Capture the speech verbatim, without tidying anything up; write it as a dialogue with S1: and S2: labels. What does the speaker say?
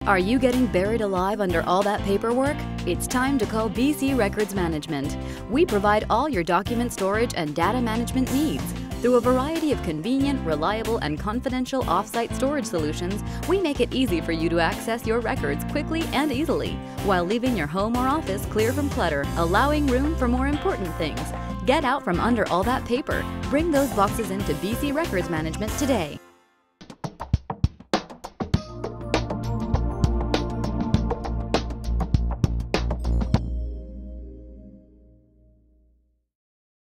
S1: Are you getting buried alive under all that paperwork? It's time to call B C Records Management. We provide all your document storage and data management needs. Through a variety of convenient, reliable, and confidential off-site storage solutions, we make it easy for you to access your records quickly and easily, while leaving your home or office clear from clutter, allowing room for more important things. Get out from under all that paper. Bring those boxes into B C Records Management today.